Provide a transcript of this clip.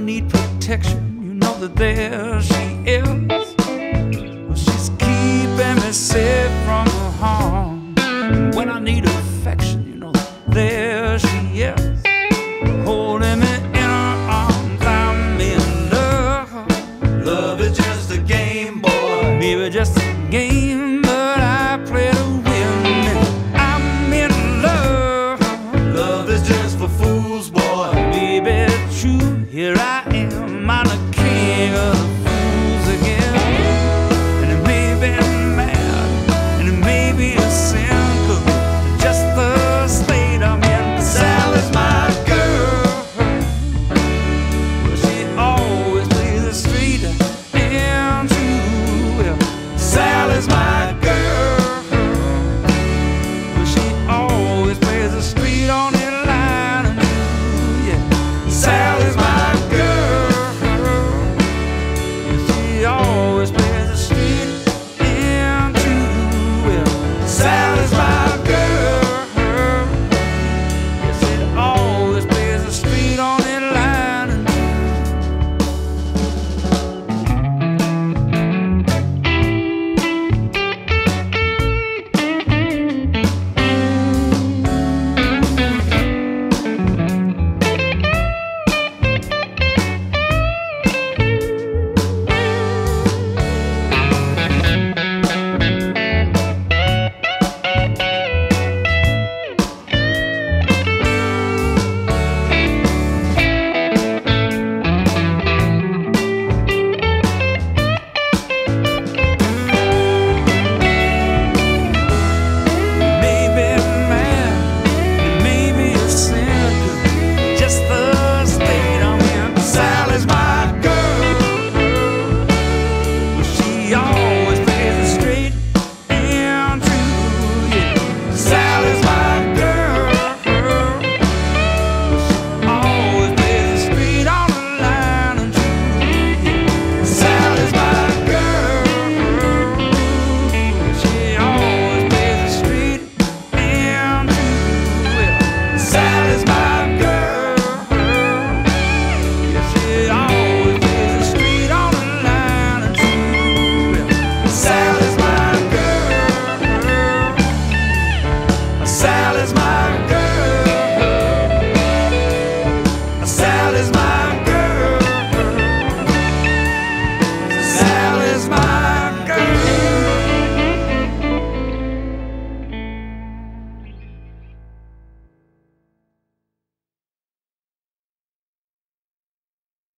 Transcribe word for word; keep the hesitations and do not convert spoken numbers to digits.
need protection, you know that there she is. Well, she's keeping me safe from harm. And when I need affection, you know that there she is, holding me in her arms. I'm in love. Love is just a game, boy. Maybe just a game, but I play to win. I'm in love. Love is just for fools, boy. Baby, true, here I am, I'm the king of the fools again. And it may be mad, and it may be a sin, could be just the state I'm in. Sally's my girl. Well, she always plays the street and true. Well, Sally's my girl. Well, she always plays the street on the line and true, yeah. Sally's my girl. She always plays the street and true, well, Sally's my girl. Yes, she always plays the street on the line and Sally's my